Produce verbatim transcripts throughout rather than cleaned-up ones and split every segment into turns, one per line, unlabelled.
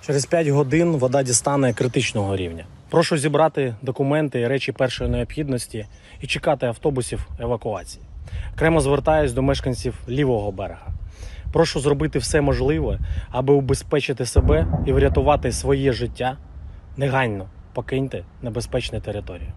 Через п'ять годин вода дістане критичного рівня. Прошу зібрати документи і речі першої необхідності і чекати автобусів евакуації. Окремо звертаюсь до мешканців лівого берега. Прошу зробити все можливе, аби убезпечити себе і врятувати своє життя. Негайно покиньте небезпечну територію.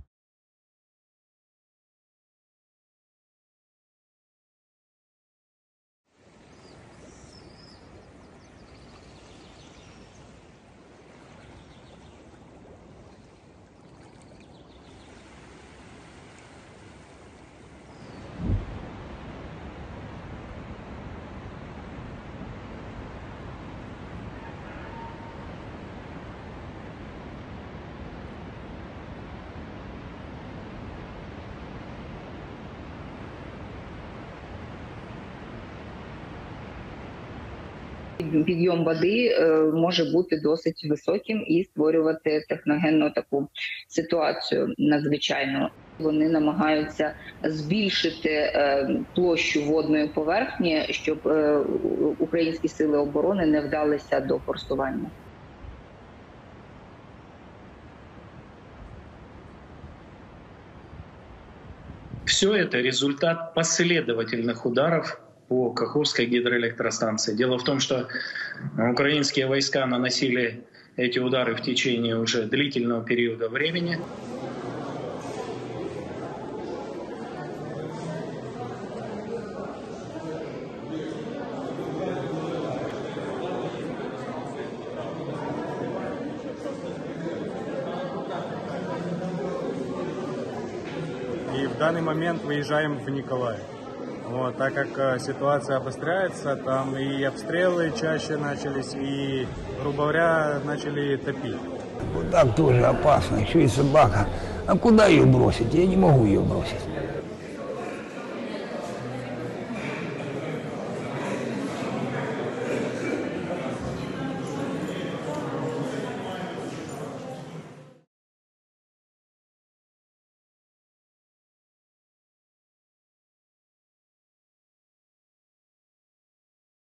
Підйом води може бути досить високим і створювати техногенну таку ситуацію надзвичайну. Вони намагаються збільшити площу водної поверхні, щоб українські сили оборони не вдалися до форсування.
Все это результат последовательных ударов по Каховской гидроэлектростанции. Дело в том, что украинские войска наносили эти удары в течение уже длительного периода времени.
И в данный момент выезжаем в Николаев. Вот, так как ситуация обостряется, там и обстрелы чаще начались, и, грубо говоря, начали топить.
Вот так тоже опасно, еще и собака. А куда ее бросить? Я не могу ее бросить.